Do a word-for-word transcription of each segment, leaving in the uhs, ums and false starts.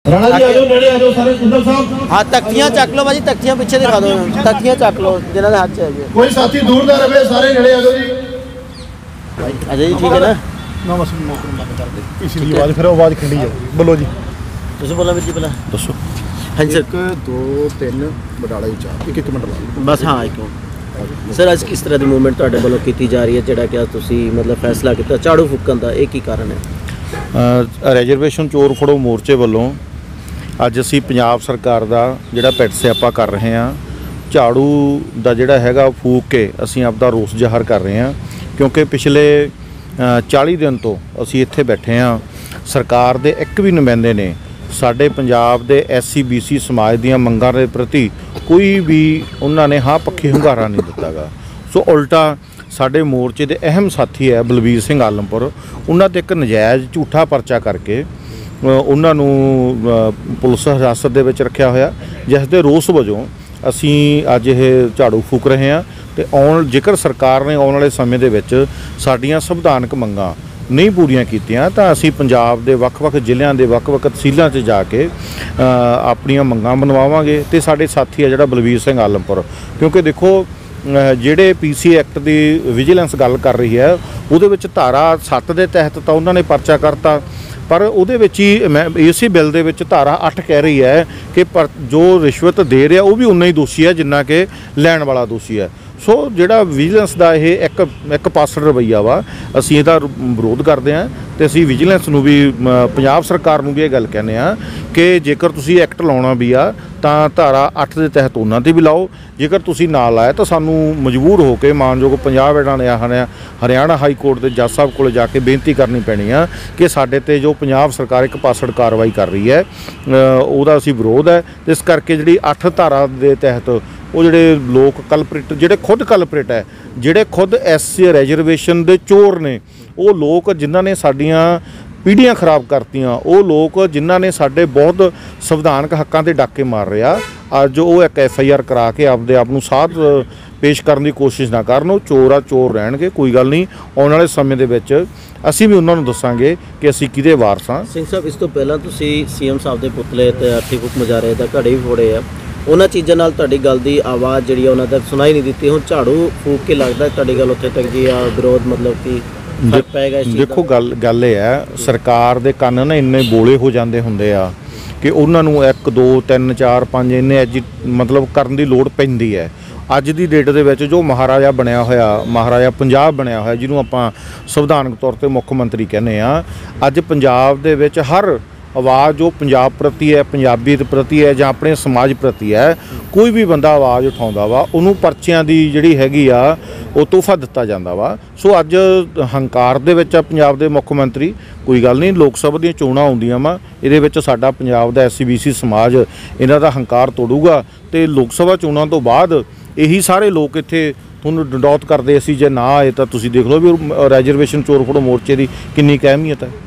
राणा जी आ जाओ, नेड़े आ जाओ सारे कुंदल साहब। हाँ तख्तियां चक लो भाजी, तख्तियां पीछे दिखा दो, तख्तियां चक लो जिन्हों के हाथ च है। कोई साथी दूर ना रहे, सारे नेड़े आ जाओ जी। अजय जी ठीक है ना? ना बस बंद कर दे इसी आवाज़, फिर आवाज़ खिंडी जाओ। बोलो जी, तुम बोला जी पहला दसो। हाँ जी सर। एक दो तीन बटाला चार, एक एक मिनट ला बस। हाँ एक मिनट सर, अज किस तरह की मूवमेंट तुहाडे वालों की जा रही है, जिहड़ा कि तुसीं मतलब फैसला किया झाड़ू फूकण दा, एक ही कारण है? रिजर्वेशन चोर फड़ो मोर्चे वालों अज असी पंजाब सरकार का जिहड़ा पिट स्यापा कर रहे हैं, झाड़ू का जिहड़ा हैगा फूक के असी आपदा रोस जाहिर कर रहे हैं, क्योंकि पिछले चाली दिन तो असी इत्थे बैठे हैं। सरकार दे एक भी नुमाइंदे ने साडे पंजाब दे एस सी बी सी समाज दीयां मंगां दे प्रति कोई भी उन्होंने हाँ पक्खी hungaरा नहीं दिता गा। सो उल्टा साडे मोर्चे दे अहम साथी है बलबीर सिंह आलमपुर, उन्हां ते एक नजायज़ झूठा परचा करके उन्होंने पुलिस हिरासत दे विच रखिया होया, जिस दे रोस वजों असी अज ये झाड़ू फूक रहे हैं। तो आउण जेकर सरकार ने आने वाले समय दे विच साडीआं संविधानक मंगां नहीं पूरीआं कीतियां तां असी पंजाब दे वख-वख जिल੍ਹਿਆਂ दे वख-वख तहसीलों च जाके अपनियां मंगां मनवावांगे। ते साडे साथी है जिहड़ा बलबीर सिंह आलमपुर, क्योंकि देखो ਜਿਹੜੇ पी सी एक्ट की विजिलेंस गल कर रही है, ਉਹਦੇ ਵਿੱਚ धारा सत्त के तहत तो उन्होंने परचा करता, पर ਉਹਦੇ ਵਿੱਚ ही मैं इसी बिल ਦੇ ਵਿੱਚ धारा अठ कह रही है कि पर जो रिश्वत दे रहा वो भी उन्ना ही दोषी है जिन्ना कि लैण वाला दोषी है। सो जिहड़ा विजिलेंस का ये एक एक पासड़ रवैया वा, असी ਇਹਦਾ विरोध करते हैं। तो असी विजिलेंस नूं भी पंजाब सरकार नूं भी ये गल कहने आ कि जेकर तुसी एक्ट लाउणा भी आ तां धारा अठ के तहत उन्हां ते भी लाओ, जेकर तुसी ना लाए तो सानू मजबूर होकर मानयोग पंजाब हरियाणा हाई कोर्ट के जज साहब को जाके बेनती करनी पैनी आ कि साडे ते जो पंजाब सरकार एक पासड़ कार्रवाई कर रही है उहदा असी विरोध है। इस करके जिहड़ी अठ धारा के तहत वो जिहड़े लोग कलप्रिट जिहड़े खुद कलप्रिट है, जिहड़े खुद एस सी रिजर्वेशन के चोर ने, वो लोग जिन्हां ने साडियां पीढ़ियां खराब करतियां, वो लोग जिन्हां ने साडे बहुत संविधानक हक्कां ते डाके मार रहे आ, अज वो एक एफ आई आर करा के आपदे आप नूं साथ पेश करने की कोशिश ना करन। वो चोर आ चोर रहणगे, कोई गल नहीं। आने वाले समय दे विच असीं भी उन्हां नूं दस्सांगे कि असीं किहदे वारस हां। सिंह साहब, इस तो पहलां तुसीं सी एम साहब दे पुतले ते अर्थी फूक मुजाहरे दा घड़े भी फोड़े आ, उन्हां चीज़ां नाल तुहाडी गल दी आवाज़ जिहड़ी आ उन्हां तक सुनाई नहीं दित्ती। हुण झाड़ू फूक के लगदा तुहाडी गल उत्थे तक जी आ विरोध मतलब कि फर्क पेगा इस चीज़ दा? देखो गल गल ये है, सरकार दे कंन ना इन्ने बोले हो जाते हुंदे आ कि उन्हां नूं एक दो तीन चार पाँच इन्ने एजी मतलब करन दी लोड़ पैंदी है। अज की डेट दे विच जो महाराजा बनया होया, महाराजा पंजाब बनया होया, जिन्हों आपां संविधानक तौर पर मुख मंत्री कहने आ, अज पंजाब दे विच हर आवाज़ जो पंजाब प्रति है, पंजाबीयत प्रति है, जां अपने समाज प्रति है, कोई भी बंदा आवाज़ उठाउंदा वा उन्होंने परचियां दी जिहड़ी हैगी आ वो तोहफा दिता जाता वा। सो अज हंकार दे विच पंजाब दे मुख मंत्री, कोई गल नहीं, लोक सभा दी चोणां आउंदियां वा, इहदे विच साडा पंजाब दा एस सी बी सी समाज इन्हां दा हंकार तोड़ूगा। तो लोक सभा चोणां तो बाद यही सारे लोग इत्थे तुहानूं डंडौत करदे, असी जे ना आए तो तुसीं देख लो भी रिजर्वेशन चोर फड़ो मोर्चे की कितनी अहमियत है।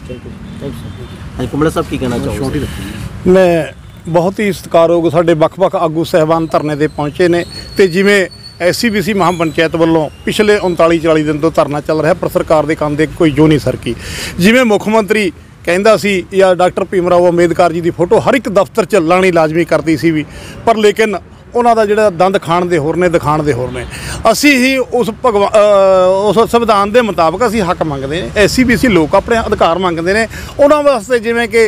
कुंबड़ा साहब की कहना चाहोगे? मैं बहुत ही सत्कारयोग साडे ਵੱਖ-ਵੱਖ आगू साहबान धरने ते पहुँचे ने, तो जिमें एस सी बी सी महापंचायत वालों पिछले उनताली चाली दिन तो धरना चल रहा, पर सरकार के कंधे कोई जो नहीं सरकी। जिमें मुख मंत्री कहता सी या डॉक्टर भीम राव अंबेडकर जी की फोटो हर एक दफ्तर च लानी लाजमी करती सी भी, पर लेकिन उन्हों का जिहड़ा दंद खाण दे होर ने दिखाण दे होर ने। असी ही उस भगवा उस संविधान के मुताबिक असी हक मंगते हैं, एस सी बी सी लोग अपने अधिकार मंगते हैं। उन्होंने वास्ते जिमें कि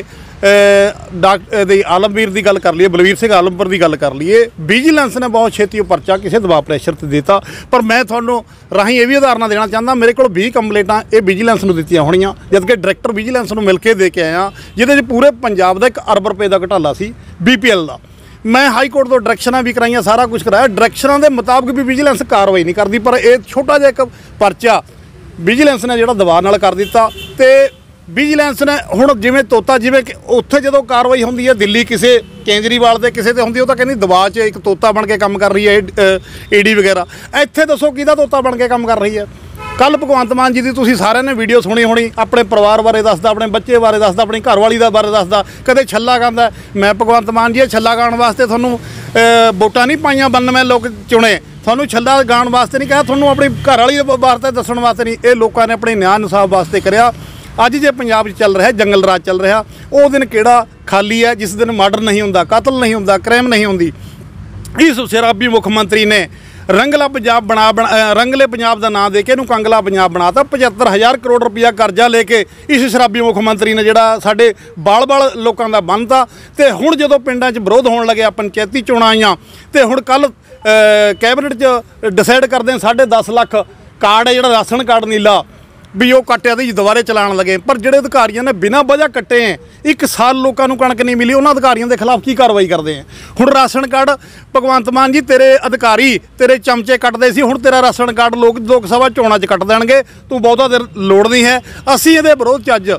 डॉक्टर आलमवीर की गल कर लीए, बलबीर सिंह आलमपुर की गल कर लीए, विजिलेंस ने बहुत छेती परचा किसी दबाव प्रैशर से दिता। पर मैं थोनों राही ये भी उदाहरण देना चाहता, मेरे को भी कंप्लेंटां ये विजिलेंस को दित्तियां होणीਆਂ, जबकि डायरैक्टर विजिलेंस को मिल के दे के आया, जिहदे पूरे पंजाब का एक अरब रुपए का घोटाला सी बी पी एल का। मैं हाई कोर्ट तो डायरैक्शनां भी कराइया, सारा कुछ कराया, डायरैक्शनां के मुताबिक भी विजिलेंस कार्रवाई नहीं करती, पर यह छोटा जिहा एक परचा विजिलेंस ने जिहड़ा दबाव नाल कर दिता। तो विजिलेंस ने हुण जिवें तोता जिवें उत्थे जदों कार्रवाई होंदी है दिल्ली किसी केजरीवाल के किसी ते होंदी, वो तां कहंदी दबाव च एक तोता बन के काम कर रही है ए डी वगैरह, इत्थे दसो किहदा तोता बन के काम कर रही है। कल भगवंत मान जी की तुसीं सारिਆਂ ने वीडियो सुनी होनी, अपने परिवार बारे दसदा, अपने बच्चे बारे दसदा, अपनी घरवाली का बारे दसदा, कदे छल्ला गांदा। मैं भगवंत मान जी छल्ला गाण वास्ते तुहानूं वोटां नहीं पाईआं, बानवे लोग चुने, तुहानूं छल्ला गाण वास्ते नहीं कहा, तुहानूं अपनी घरवाली वास्ते दस्सण वास्ते नहीं। ये लोगों ने अपने न्याय इंसाफ वास्ते करिया। अज जे पंजाब चल रहा जंगल राज चल रहा, वो दिन किहड़ा ਖਾਲੀ ਹੈ, ਜਿਸ ਦਿਨ ਮਰਡਰ ਨਹੀਂ ਹੁੰਦਾ, ਕਤਲ ਨਹੀਂ ਹੁੰਦਾ, ਕ੍ਰਾਈਮ ਨਹੀਂ ਹੁੰਦੀ। ਇਸ ਸ਼ਰਾਬੀ ਮੁੱਖ ਮੰਤਰੀ ਨੇ ਰੰਗਲਾ ਪੰਜਾਬ ਬਣਾ ਬਣਾ ਰੰਗਲੇ ਪੰਜਾਬ ਦਾ ਨਾਂ ਦੇ ਕੇ ਇਹਨੂੰ ਕੰਗਲਾ ਪੰਜਾਬ ਬਣਾਤਾ। ਪਝੱਤਰ ਹਜ਼ਾਰ ਕਰੋੜ ਰੁਪਇਆ ਕਰਜ਼ਾ ਲੈ ਕੇ ਇਸ ਸ਼ਰਾਬੀ ਮੁੱਖ ਮੰਤਰੀ ਨੇ ਜਿਹੜਾ ਸਾਡੇ ਬਾਲ-ਬਾਲ ਲੋਕਾਂ ਦਾ ਬੰਨਤਾ। ਤੇ ਹੁਣ ਜਦੋਂ ਪਿੰਡਾਂ 'ਚ ਵਿਰੋਧ ਹੋਣ ਲੱਗਿਆ, ਪੰਚਾਇਤੀ ਚੋਣਾਂ ਆਈਆਂ, ਤੇ ਹੁਣ ਕੱਲ ਕੈਬਨਿਟ 'ਚ ਡਿਸਾਈਡ ਕਰਦੇ ਸਾਢੇ ਦਸ ਲੱਖ ਕਾਰਡ ਹੈ ਜਿਹੜਾ ਰਾਸ਼ਨ ਕਾਰਡ ਨੀਲਾ ਵੀ ਉਹ ਕੱਟਿਆ ਤੇ ਜੀ ਦੁਬਾਰੇ ਚਲਾਉਣ ਲੱਗੇ। ਪਰ ਜਿਹੜੇ ਅਧਿਕਾਰੀਆਂ ਨੇ ਬਿਨਾਂ ਵਜ੍ਹਾ ਕੱਟੇ ਹੈ, ਇੱਕ ਸਾਲ ਲੋਕਾਂ ਨੂੰ ਕਣਕ ਨਹੀਂ ਮਿਲੀ, ਉਹਨਾਂ ਅਧਿਕਾਰੀਆਂ ਦੇ ਖਿਲਾਫ ਕੀ ਕਾਰਵਾਈ ਕਰਦੇ ਆ? ਹੁਣ ਰਾਸ਼ਨ ਕਾਰਡ ਭਗਵੰਤ ਮਾਨ ਜੀ ਤੇਰੇ ਅਧਿਕਾਰੀ ਤੇਰੇ ਚਮਚੇ ਕੱਟਦੇ ਸੀ, ਹੁਣ ਤੇਰਾ ਰਾਸ਼ਨ ਕਾਰਡ ਲੋਕ ਲੋਕ ਸਭਾ ਚੋਣਾਂ 'ਚ ਕੱਟ ਦੇਣਗੇ, ਤੂੰ ਬਹੁਤਾ ਦੇਰ ਲੋੜ ਨਹੀਂ ਹੈ। ਅਸੀਂ ਇਹਦੇ ਵਿਰੋਧ 'ਚ ਅੱਜ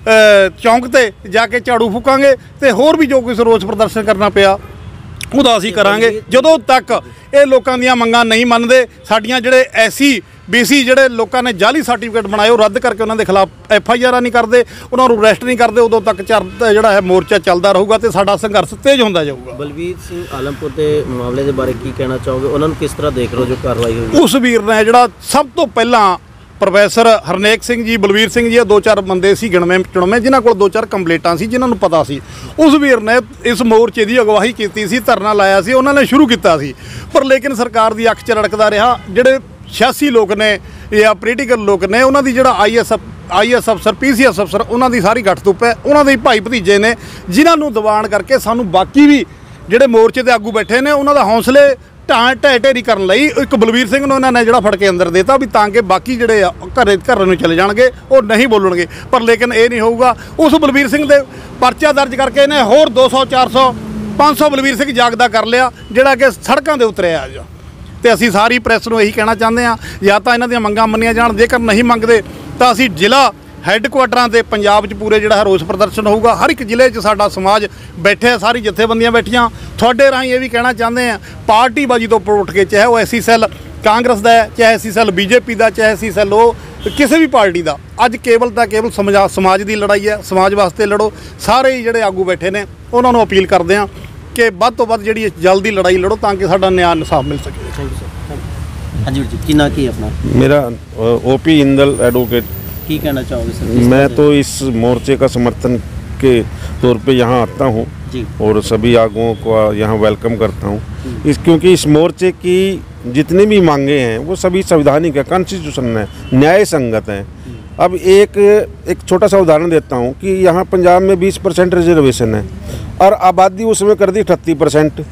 ਚੌਂਕ ਤੇ ਜਾ ਕੇ ਝਾੜੂ ਫੂਕਾਂਗੇ ਤੇ ਹੋਰ ਵੀ ਜੋ ਕੁਛ ਰੋਸ ਪ੍ਰਦਰਸ਼ਨ ਕਰਨਾ ਪਿਆ ਉਹਦਾ ਅਸੀਂ ਕਰਾਂਗੇ ਜਦੋਂ ਤੱਕ ਇਹ ਲੋਕਾਂ ਦੀਆਂ ਮੰਗਾਂ ਨਹੀਂ ਮੰਨਦੇ। ਸਾਡੀਆਂ ਜਿਹੜੇ ਐਸੀ ਬੀਸੀ ਜਿਹੜੇ ਲੋਕਾਂ ਨੇ ਜਾਲੀ ਸਰਟੀਫਿਕੇਟ ਬਣਾਏ ਉਹ ਰੱਦ ਕਰਕੇ ਉਹਨਾਂ ਦੇ ਖਿਲਾਫ ਐਫ ਆਈ ਆਰਾਂ ਨਹੀਂ ਕਰਦੇ, ਉਹਨਾਂ ਨੂੰ ਅਰੈਸਟ ਨਹੀਂ ਕਰਦੇ, ਉਦੋਂ ਤੱਕ ਚਰ ਜਿਹੜਾ ਹੈ ਮੋਰਚਾ ਚੱਲਦਾ ਰਹੂਗਾ ਤੇ ਸਾਡਾ ਸੰਘਰਸ਼ ਤੇਜ਼ ਹੁੰਦਾ ਜਾਊਗਾ। ਬਲਵੀਰ ਸਿੰਘ ਆਲਮਪੁਰ ਦੇ ਮਾਮਲੇ ਦੇ ਬਾਰੇ ਕੀ ਕਹਿਣਾ ਚਾਹੋਗੇ? ਉਹਨਾਂ ਨੂੰ ਕਿਸ ਤਰ੍ਹਾਂ ਦੇਖ ਰਹੇ ਹੋ ਜੋ ਕਾਰਵਾਈ ਹੋਈ? ਉਸ ਵੀਰ ਨੇ ਜਿਹੜਾ ਸਭ ਤੋਂ ਪਹਿਲਾਂ ਪ੍ਰੋਫੈਸਰ ਹਰਨੇਕ ਸਿੰਘ ਜੀ, ਬਲਵੀਰ ਸਿੰਘ ਜੀ, ਦੋ ਚਾਰ ਬੰਦੇ ਸੀ ਗਿਣਵੇਂ ਚੁਣਵੇਂ ਜਿਨ੍ਹਾਂ ਕੋਲ ਦੋ ਚਾਰ ਕੰਪਲੇਂਟਾਂ ਸੀ, ਜਿਨ੍ਹਾਂ ਨੂੰ ਪਤਾ ਸੀ। ਉਸ ਵੀਰ ਨੇ ਇਸ ਮੋਰਚੇ ਦੀ ਅਗਵਾਈ ਕੀਤੀ ਸੀ, ਧਰਨਾ ਲਾਇਆ ਸੀ, ਉਹਨਾਂ ਨੇ ਸ਼ੁਰੂ ਕੀਤਾ ਸੀ। ਪਰ ਲੇਕਿਨ ਸਰਕਾਰ ਦੀ ਅੱਖ 'ਚ ਰੜਕਦਾ ਰਿਹਾ। ਜਿਹੜੇ ਸਿਆਸੀ ਲੋਕ ਨੇ ਜਾਂ ਪੋਲੀਟੀਕਲ ਲੋਕ ਨੇ, ਉਹਨਾਂ ਦੀ ਜਿਹੜਾ ਆਈ ਐਸ ਆਈ ਐਸ ਅਫਸਰ, ਪੀ ਸੀ ਐਸ ਅਫਸਰ, ਉਹਨਾਂ ਦੀ ਸਾਰੀ ਗੱਠ ਧੁੱਪ ਹੈ। ਉਹਨਾਂ ਦੇ ਭਾਈ ਭਤੀਜੇ ਨੇ ਜਿਨ੍ਹਾਂ ਨੂੰ ਦਬਾਣ ਕਰਕੇ ਸਾਨੂੰ ਬਾਕੀ ਵੀ ਜਿਹੜੇ ਮੋਰਚੇ ਦੇ ਆਗੂ ਬੈਠੇ ਨੇ ਉਹਨਾਂ ਦਾ ਹੌਸਲੇ ਢਾਂ ਢਹਿ ਢੇਰੀ ਕਰਨ ਲਈ ਇੱਕ ਬਲਵੀਰ ਸਿੰਘ ਨੂੰ ਇਹਨਾਂ ਨੇ ਜਿਹੜਾ ਫੜ ਕੇ ਅੰਦਰ ਦੇਤਾ ਵੀ ਤਾਂ ਕਿ ਬਾਕੀ ਜਿਹੜੇ ਆ ਘਰੇ ਘਰਾਂ ਨੂੰ ਚਲੇ ਜਾਣਗੇ, ਉਹ ਨਹੀਂ ਬੋਲਣਗੇ। ਪਰ ਲੇਕਿਨ ਇਹ ਨਹੀਂ ਹੋਊਗਾ। ਉਸ ਬਲਵੀਰ ਸਿੰਘ ਦੇ ਪਰਚਾ ਦਰਜ ਕਰਕੇ ਇਹਨੇ ਹੋਰ ਦੋ ਸੌ ਚਾਰ ਸੌ ਪੰਜ ਸੌ ਬਲਵੀਰ ਸਿੰਘ ਜਾਗਦਾ ਕਰ ਲਿਆ ਜਿਹੜਾ ਕਿ ਸੜਕਾਂ ਦੇ ਉਤਰਿਆ ਅੱਜ। ਤੇ ਅਸੀਂ ਸਾਰੀ ਪ੍ਰੈਸ ਨੂੰ ਇਹੀ ਕਹਿਣਾ ਚਾਹੁੰਦੇ ਹਾਂ, ਜਾਂ ਤਾਂ ਇਹਨਾਂ ਦੀਆਂ ਮੰਗਾਂ ਮੰਨੀਆਂ ਜਾਣ, ਜੇਕਰ ਨਹੀਂ ਮੰਗਦੇ ਤਾਂ ਅਸੀਂ ਜ਼ਿਲ੍ਹਾ ਹੈੱਡਕੁਆਟਰਾਂ ਤੇ ਪੰਜਾਬ 'ਚ ਪੂਰੇ ਜਿਹੜਾ ਰੋਸ ਪ੍ਰਦਰਸ਼ਨ ਹੋਊਗਾ। ਹਰ ਇੱਕ ਜ਼ਿਲ੍ਹੇ 'ਚ ਸਾਡਾ ਸਮਾਜ ਬੈਠਿਆ, ਸਾਰੀ ਜਥੇਬੰਦੀਆਂ ਬੈਠੀਆਂ। ਤੁਹਾਡੇ ਰਾਹੀਂ ਇਹ ਵੀ ਕਹਿਣਾ ਚਾਹੁੰਦੇ ਹਾਂ, ਪਾਰਟੀਬਾਜੀ ਤੋਂ ਉੱਠ ਕੇ, ਚਾਹੇ ਉਹ ਐਸੀ ਸੈੱਲ ਕਾਂਗਰਸ ਦਾ ਹੈ, ਚਾਹੇ ਐਸੀ ਸੈੱਲ ਬੀਜੇਪੀ ਦਾ, ਚਾਹੇ ਐਸੀ ਸੈੱਲ ਉਹ ਕਿਸੇ ਵੀ ਪਾਰਟੀ ਦਾ, ਅੱਜ ਕੇਵਲ ਤਾਂ ਕੇਵਲ ਸਮਝਾ ਸਮਾਜ ਦੀ ਲੜਾਈ ਹੈ। ਸਮਾਜ ਵਾਸਤੇ ਲੜੋ। ਸਾਰੇ ਹੀ ਜਿਹੜੇ ਆਗੂ ਬੈਠੇ ਨੇ ਉਹਨਾਂ ਨੂੰ ਅਪੀਲ ਕਰਦੇ ਹਾਂ ਕਿ ਵੱਧ ਤੋਂ ਵੱਧ ਜਿਹੜੀ ਜਲਦੀ ਲੜਾਈ ਲੜੋ ਤਾਂ ਕਿ ਸਾਡਾ ਨਿਆਂ ਇਨਸਾਫ ਮਿਲ ਸਕੇ। Thank you sir. ਹਾਂਜੀ ਵੀਰ ਜੀ, ਕੀ ਨਾਂ ਕੀ ਹੈ ਆਪਣਾ? मेरा ओपी इंदल एडवोकेट। ਕੀ ਕਹਿਣਾ ਚਾਹੋਗੇ सर? किस मैं तरह तो इस मोर्चे का समर्थन के तौर पे यहाँ आता हूँ जी और सभी आगुओं को यहाँ वेलकम करता हूँ। इस क्योंकि इस मोर्चे की जितनी भी मांगे हैं वो सभी संवैधानिक है, कॉन्स्टिट्यूशन है, न्याय संगत हैं। अब एक एक छोटा सा उदाहरण देता हूँ कि यहाँ पंजाब में बीस परसेंट रिजर्वेशन है और आबादी उसमें कर दी अठत्ती परसेंट।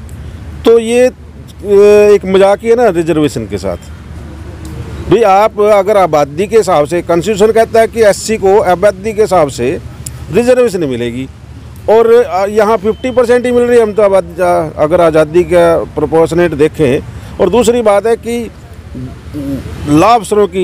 तो ये एक मजाक ही है ना रिजर्वेशन के साथ। भाई आप अगर आबादी के हिसाब से, कॉन्स्टिट्यूशन कहता है कि एससी को आबादी के हिसाब से रिजर्वेशन मिलेगी और यहाँ फिफ्टी परसेंट ही मिल रही है। हम तो आबादी अगर आज़ादी का प्रोपोर्शनेट देखें। और दूसरी बात है कि लाभ अफसरों की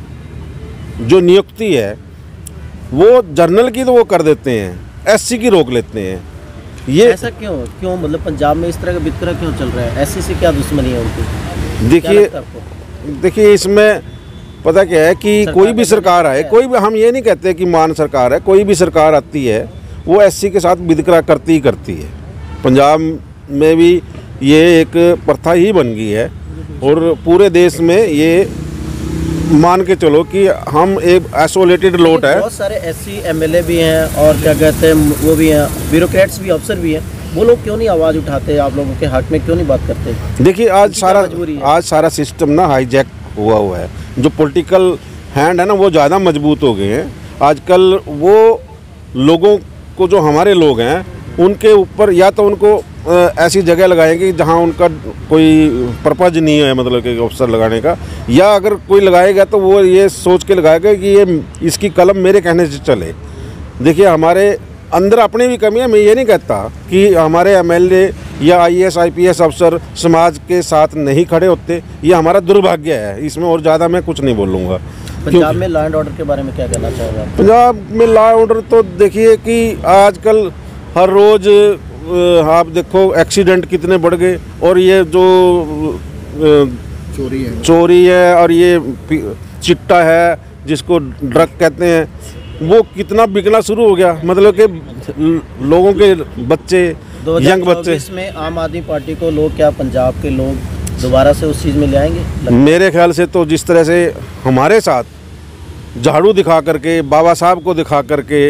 जो नियुक्ति है वो जर्नल की तो वो कर देते हैं, एससी की रोक लेते हैं। ये ऐसा क्यों क्यों मतलब पंजाब में इस तरह का वितकरा क्यों चल रहा है? एससी से क्या दुश्मनी है उनकी? देखिए देखिए इसमें पता क्या है कि सरकार कोई भी का सरकार आए, है। कोई भी, हम ये नहीं कहते कि मान सरकार है, कोई भी सरकार आती है वो एससी के साथ वितकरा करती ही करती है। पंजाब में भी ये एक प्रथा ही बन गई है और पूरे देश में ये मान के चलो कि हम एक आइसोलेटेड लोट है। बहुत सारे एससी एमएलए भी हैं और क्या कहते हैं वो भी हैं, ब्यूरोक्रेट्स भी, अफसर भी हैं। वो लोग क्यों नहीं आवाज़ उठाते? आप लोगों के हक में क्यों नहीं बात करते? देखिए आज उनकी सारा क्या मजबूरी है? आज सारा सिस्टम ना हाईजैक हुआ हुआ है। जो पॉलिटिकल हैंड है ना वो ज़्यादा मजबूत हो गए हैं आजकल। वो लोगों को, जो हमारे लोग हैं, उनके ऊपर या तो उनको ऐसी जगह लगाएंगे जहां उनका कोई पर्पज नहीं है, मतलब कि अफसर लगाने का, या अगर कोई लगाएगा तो वो ये सोच के लगाएगा कि ये इसकी कलम मेरे कहने से चले। देखिए हमारे अंदर अपनी भी कमी है। मैं ये नहीं कहता कि हमारे एमएलए या आईएएस आईपीएस अफसर समाज के साथ नहीं खड़े होते, ये हमारा दुर्भाग्य है। इसमें और ज़्यादा मैं कुछ नहीं बोलूँगा। पंजाब में लॉ एंड ऑर्डर के बारे में क्या कहना चाहोगे आप? पंजाब में लॉ ऑर्डर तो देखिए कि आजकल हर रोज़ आप देखो एक्सीडेंट कितने बढ़ गए और ये जो चोरी है चोरी है और ये चिट्टा है जिसको ड्रग कहते हैं, वो कितना बिकना शुरू हो गया। मतलब कि लोगों के बच्चे, यंग बच्चे। इसमें आम आदमी पार्टी को लोग, क्या पंजाब के लोग दोबारा से उस चीज़ में ले आएंगे? मेरे ख्याल से तो जिस तरह से हमारे साथ झाड़ू दिखा करके, बाबा साहब को दिखा करके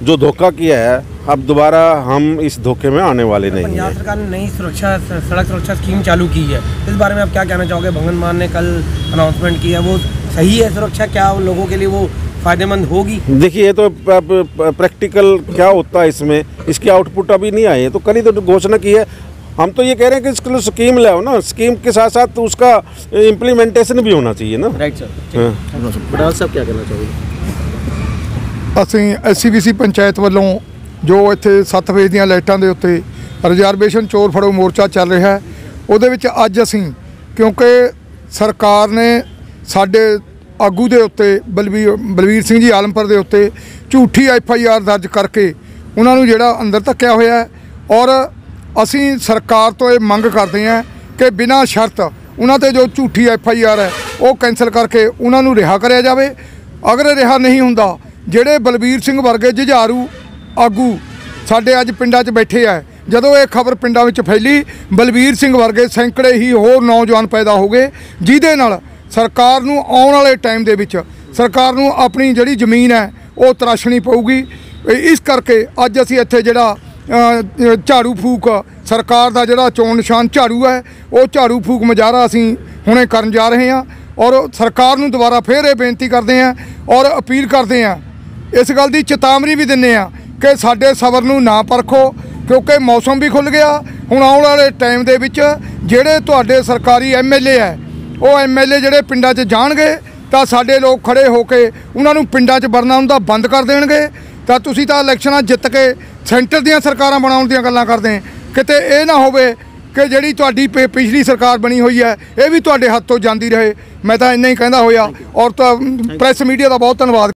जो धोखा किया है अब दोबारा हम इस धोखे में आने वाले नहीं पंजाब हैं। सरकार ने नई सुरक्षा सड़क सुरक्षा स्कीम चालू की है, इस बारे में आप क्या कहना चाहोगे? भगवंत मान ने कल अनाउंसमेंट किया, वो सही है सुरक्षा? क्या उन लोगों के लिए वो फायदेमंद होगी? देखिए ये तो प्रैक्टिकल क्या होता है इसमें, इसके आउटपुट अभी नहीं आए, तो कल ही तो घोषणा की है। हम तो ये कह रहे हैं कि इसके लिए स्कीम लाओ ना, स्कीम के साथ साथ तो उसका इम्प्लीमेंटेशन भी होना चाहिए ना। Right sir. हाँ। ਬਟਾਲ ਸਾਹਿਬ ਕੀ ਕਹਿਣਾ ਚਾਹੋਗੇ? ਅਸੀਂ S C B C panchayat ਵੱਲੋਂ ਜੋ ਇੱਥੇ ਸੱਤ ਫੇਜ਼ ਦੀਆਂ ਲਾਈਟਾਂ ਦੇ ਉੱਤੇ ਰਿਜ਼ਰਵੇਸ਼ਨ ਚੋਰ ਫੜੋ ਮੋਰਚਾ ਚੱਲ ਰਿਹਾ ਹੈ, ਉਹਦੇ ਵਿੱਚ ਅੱਜ ਅਸੀਂ ਕਿਉਂਕਿ ਸਰਕਾਰ ਨੇ ਸਾਡੇ ਆਗੂ ਦੇ ਉੱਤੇ ਬਲਵੀਰ ਬਲਵੀਰ ਸਿੰਘ ਜੀ ਆਲਮਪੁਰ ਦੇ ਉੱਤੇ ਝੂਠੀ ਐਫ ਆਈ ਆਰ ਦਰਜ ਕਰਕੇ ਉਹਨਾਂ ਨੂੰ ਜਿਹੜਾ ਅੰਦਰ ਧੱਕਿਆ ਹੋਇਆ ਹੈ, ਔਰ ਅਸੀਂ ਸਰਕਾਰ ਤੋਂ ਇਹ ਮੰਗ ਕਰਦੇ ਹਾਂ ਕਿ ਬਿਨਾਂ ਸ਼ਰਤ ਉਹਨਾਂ ਤੇ ਜੋ ਝੂਠੀ ਐਫ ਆਈ ਆਰ ਹੈ ਉਹ ਕੈਂਸਲ ਕਰਕੇ ਉਹਨਾਂ ਨੂੰ ਰਿਹਾ ਕਰਿਆ ਜਾਵੇ। ਅਗਰ ਰਿਹਾ ਨਹੀਂ ਹੁੰਦਾ, ਜਿਹੜੇ ਬਲਵੀਰ ਸਿੰਘ ਵਰਗੇ ਜੁਝਾਰੂ ਆਗੂ ਸਾਡੇ ਅੱਜ ਪਿੰਡਾਂ 'ਚ ਬੈਠੇ ਆ, ਜਦੋਂ ਇਹ ਖਬਰ ਪਿੰਡਾਂ ਵਿੱਚ ਫੈਲੀ, ਬਲਵੀਰ ਸਿੰਘ ਵਰਗੇ ਸੈਂਕੜੇ ਹੀ ਹੋਰ ਨੌਜਵਾਨ ਪੈਦਾ ਹੋ ਗਏ, ਜਿਹਦੇ ਨਾਲ ਸਰਕਾਰ ਨੂੰ ਆਉਣ ਵਾਲੇ ਟਾਈਮ ਦੇ ਵਿੱਚ ਸਰਕਾਰ ਨੂੰ ਆਪਣੀ ਜਿਹੜੀ ਜ਼ਮੀਨ ਹੈ ਉਹ ਤਰਾਸ਼ਣੀ ਪਊਗੀ। ਇਸ ਕਰਕੇ ਅੱਜ ਅਸੀਂ ਇੱਥੇ ਜਿਹੜਾ ਝਾੜੂ ਫੂਕ ਸਰਕਾਰ ਦਾ ਜਿਹੜਾ ਚੋਣ ਨਿਸ਼ਾਨ ਝਾੜੂ ਹੈ, ਉਹ ਝਾੜੂ ਫੂਕ ਮੁਜ਼ਾਹਰਾ ਅਸੀਂ ਹੁਣੇ ਕਰਨ ਜਾ ਰਹੇ ਹਾਂ, ਔਰ ਸਰਕਾਰ ਨੂੰ ਦੁਬਾਰਾ ਫਿਰ ਇਹ ਬੇਨਤੀ ਕਰਦੇ ਹਾਂ ਔਰ ਅਪੀਲ ਕਰਦੇ ਹਾਂ, ਇਸ ਗੱਲ ਦੀ ਚੇਤਾਵਨੀ ਵੀ ਦਿੰਦੇ ਹਾਂ ਕਿ ਸਾਡੇ ਸਬਰ ਨੂੰ ਨਾ ਪਰਖੋ, ਕਿਉਂਕਿ ਮੌਸਮ ਵੀ ਖੁੱਲ੍ਹ ਗਿਆ। ਹੁਣ ਆਉਣ ਵਾਲੇ ਟਾਈਮ ਦੇ ਵਿੱਚ ਜਿਹੜੇ ਤੁਹਾਡੇ ਸਰਕਾਰੀ ਐਮ ਐਲ ਏ ਹੈ, ਉਹ ਐਮ ਐਲ ਏ ਜਿਹੜੇ ਪਿੰਡਾਂ 'ਚ ਜਾਣਗੇ ਤਾਂ ਸਾਡੇ ਲੋਕ ਖੜੇ ਹੋ ਕੇ ਉਹਨਾਂ ਨੂੰ ਪਿੰਡਾਂ 'ਚ ਵੜਨਾ ਹੁੰਦਾ ਬੰਦ ਕਰ ਦੇਣਗੇ। ਤਾਂ ਤੁਸੀਂ ਤਾਂ ਇਲੈਕਸ਼ਨਾਂ ਜਿੱਤ ਕੇ ਸੈਂਟਰ ਦੀਆਂ ਸਰਕਾਰਾਂ ਬਣਾਉਣ ਦੀਆਂ ਗੱਲਾਂ ਕਰਦੇ, ਕਿਤੇ ਇਹ ਨਾ ਹੋਵੇ ਕਿ ਜਿਹੜੀ ਤੁਹਾਡੀ ਪ ਪਿਛਲੀ ਸਰਕਾਰ ਬਣੀ ਹੋਈ ਹੈ ਇਹ ਵੀ ਤੁਹਾਡੇ ਹੱਥ ਤੋਂ ਜਾਂਦੀ ਰਹੇ। ਮੈਂ ਤਾਂ ਇੰਨਾ ਹੀ ਕਹਿੰਦਾ ਹੋਇਆ, ਔਰ ਤਾਂ ਪ੍ਰੈਸ ਮੀਡੀਆ ਦਾ ਬਹੁਤ ਧੰਨਵਾਦ।